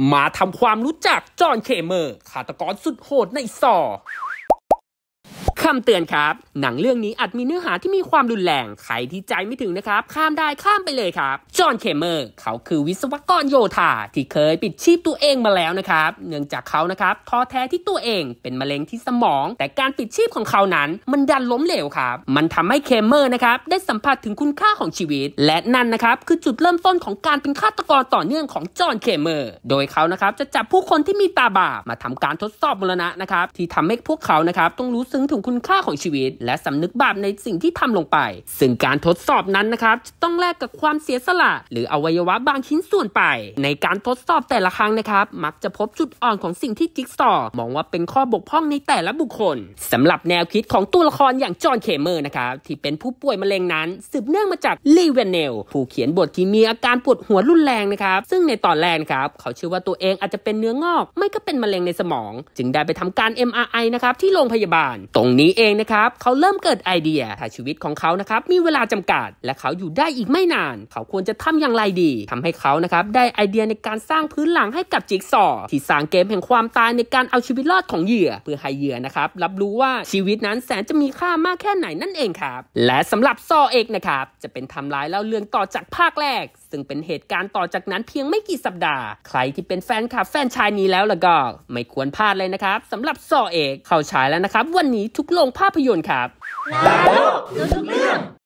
มาทำความรู้จักจอห์น เคเมอร์ฆาตกรสุดโหดในซอคำเตือนครับหนังเรื่องนี้อาจมีเนื้อหาที่มีความรุนแรงใครที่ใจไม่ถึงนะครับข้ามได้ข้ามไปเลยครับจอห์น เคเมอร์เขาคือวิศวกรโยธาที่เคยปิดชีพตัวเองมาแล้วนะครับเนื่องจากเขานะครับท้อแท้ที่ตัวเองเป็นมะเร็งที่สมองแต่การปิดชีพของเขานั้นมันดันล้มเหลวครับมันทำให้เคเมอร์นะครับได้สัมผัสถึงคุณค่าของชีวิตและนั่นนะครับคือจุดเริ่มต้นของการเป็นฆาตกรต่อเนื่องของจอห์น เคเมอร์โดยเขานะครับจะจับผู้คนที่มีตาบาปมาทำการทดสอบมรณะนะครับที่ทำให้พวกเขานะครับต้องรู้ซึ้งถึงคุณค่าของชีวิตและสำนึกบาปในสิ่งที่ทำลงไปซึ่งการทดสอบนั้นนะครับจะต้องแลกกับความเสียสละหรืออวัยวะบางชิ้นส่วนไปในการทดสอบแต่ละครั้งนะครับมักจะพบจุดอ่อนของสิ่งที่จิ๊กซอว์มองว่าเป็นข้อบกพร่องในแต่ละบุคคลสำหรับแนวคิดของตัวละครอย่างจอห์น เคเมอร์นะครับที่เป็นผู้ป่วยมะเร็งนั้นสืบเนื่องมาจากลีเวนเนลผู้เขียนบทที่มีอาการปวดหัวรุนแรงนะครับซึ่งในตอนแรกนะครับเขาเชื่อว่าตัวเองอาจจะเป็นเนื้องอกไม่ก็เป็นมะเร็งในสมองจึงได้ไปทำการ MRI นะครับที่โรงพยาบาลตรงนี้เองนะครับเขาเริ่มเกิดไอเดียถ้าชีวิตของเขานะครับมีเวลาจำกัดและเขาอยู่ได้อีกไม่นานเขาควรจะทำอย่างไรดีทำให้เขานะครับได้ไอเดียในการสร้างพื้นหลังให้กับจิ๊กซอว์ที่สร้างเกมแห่งความตายในการเอาชีวิตรอดของเหยื่อเพื่อให้เหยื่อนะครับรับรู้ว่าชีวิตนั้นแสนจะมีค่ามากแค่ไหนนั่นเองครับและสำหรับซอเอกนะครับจะเป็นไทม์ไลน์เล่าเรื่องต่อจากภาคแรกซึ่งเป็นเหตุการณ์ต่อจากนั้นเพียงไม่กี่สัปดาห์ใครที่เป็นแฟนคลับแฟนชายนี้แล้วก็ไม่ควรพลาดเลยนะครับสำหรับซอเอกเข้าฉายแล้วนะครับวันนี้ทุกโรงภาพยนตร์ครับ